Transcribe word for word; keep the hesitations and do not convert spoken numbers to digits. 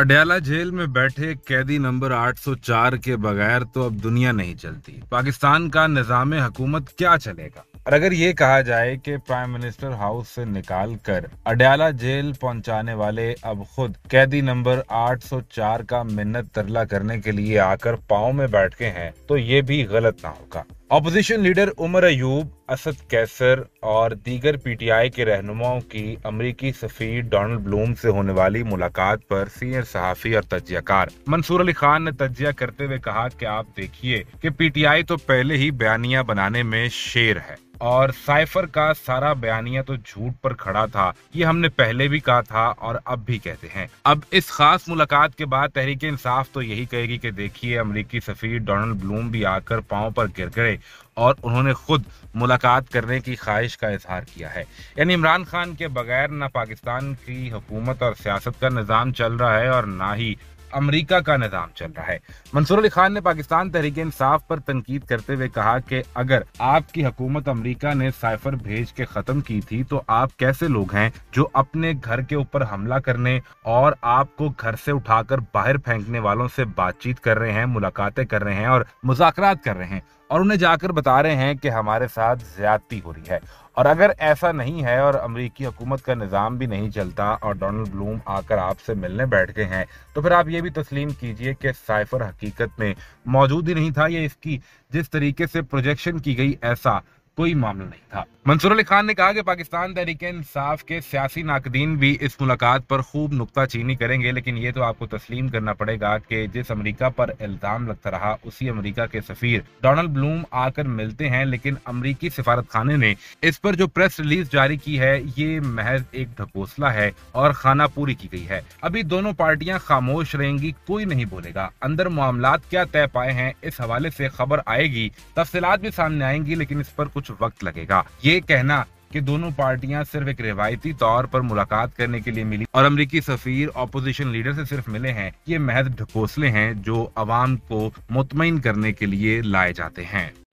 Adiala jail में बैठे कैदी नंबर आठ सौ चार के बगैर तो अब दुनिया नहीं चलती। पाकिस्तान का निज़ाम हुकूमत क्या चलेगा? और अगर ये कहा जाए कि प्राइम मिनिस्टर हाउस से निकाल कर अडयाला जेल पहुंचाने वाले अब खुद कैदी नंबर आठ सौ चार का मिन्नत तरला करने के लिए आकर पांव में बैठ के हैं, तो ये भी गलत ना होगा। ऑपोजिशन लीडर उमर अयूब, असद कैसर और दीगर पीटीआई के रहनुमाओं की अमरीकी सफीर डोनाल्ड ब्लूम से होने वाली मुलाकात पर सीनियर सहाफी और तज्जियाकार मंसूर अली खान ने तज्जिया करते हुए कहा कि आप देखिए कि पीटीआई तो पहले ही बयानिया बनाने में शेर है और साइफर का सारा बयानिया तो झूठ पर खड़ा था। ये हमने पहले भी कहा था और अब भी कहते हैं। अब इस खास मुलाकात के बाद तहरीक इंसाफ तो यही कहेगी कि देखिए अमरीकी सफीर डोनाल्ड ब्लूम भी आकर पांव पर गिर गए और उन्होंने खुद मुलाकात करने की ख्वाहिश का इजहार किया है। यानी इमरान खान के बगैर ना पाकिस्तान की हुकूमत और सियासत का निज़ाम चल रहा है और ना ही अमेरिका का निज़ाम चल रहा है। मंसूर अली खान ने पाकिस्तान तहरीक इंसाफ पर तनकीद करते हुए कहा कि अगर आपकी हुकूमत अमेरिका ने साइफर भेज के खत्म की थी तो आप कैसे लोग हैं जो अपने घर के ऊपर हमला करने और आपको घर से उठाकर बाहर फेंकने वालों से बातचीत कर रहे हैं, मुलाकातें कर रहे हैं और मुज़ाकरात कर रहे हैं और उन्हें जाकर बता रहे हैं कि हमारे साथ ज्यादती हो रही है। और अगर ऐसा नहीं है और अमेरिकी हुकूमत का निज़ाम भी नहीं चलता और डोनाल्ड ब्लूम आकर आपसे मिलने बैठ गए हैं, तो फिर आप ये भी तस्लीम कीजिए कि साइफर हकीकत में मौजूद ही नहीं था। ये इसकी जिस तरीके से प्रोजेक्शन की गई ऐसा कोई मामला नहीं था। मंसूर अली खान ने कहा कि पाकिस्तान तहरीक इंसाफ के सियासी नाकदीन भी इस मुलाकात पर खूब नुक्ताचीनी करेंगे, लेकिन ये तो आपको तस्लीम करना पड़ेगा कि जिस अमेरिका पर इल्जाम लगता रहा उसी अमेरिका के सफीर डोनाल्ड ब्लूम आकर मिलते हैं, लेकिन अमेरिकी सिफारत खाने ने इस पर जो प्रेस रिलीज जारी की है ये महज एक ढकोसला है और खाना पूरी की गई है। अभी दोनों पार्टियां खामोश रहेंगी, कोई नहीं बोलेगा। अंदर मामलात क्या तय पाए हैं इस हवाले से खबर आएगी, तफसीलात भी सामने आएंगी, लेकिन इस पर कुछ वक्त लगेगा। ये कहना कि दोनों पार्टियां सिर्फ एक रिवायती तौर पर मुलाकात करने के लिए मिली और अमेरिकी सफीर ऑपोजिशन लीडर से सिर्फ मिले हैं, ये महज ढकोसले हैं जो अवाम को मुतमईन करने के लिए लाए जाते हैं।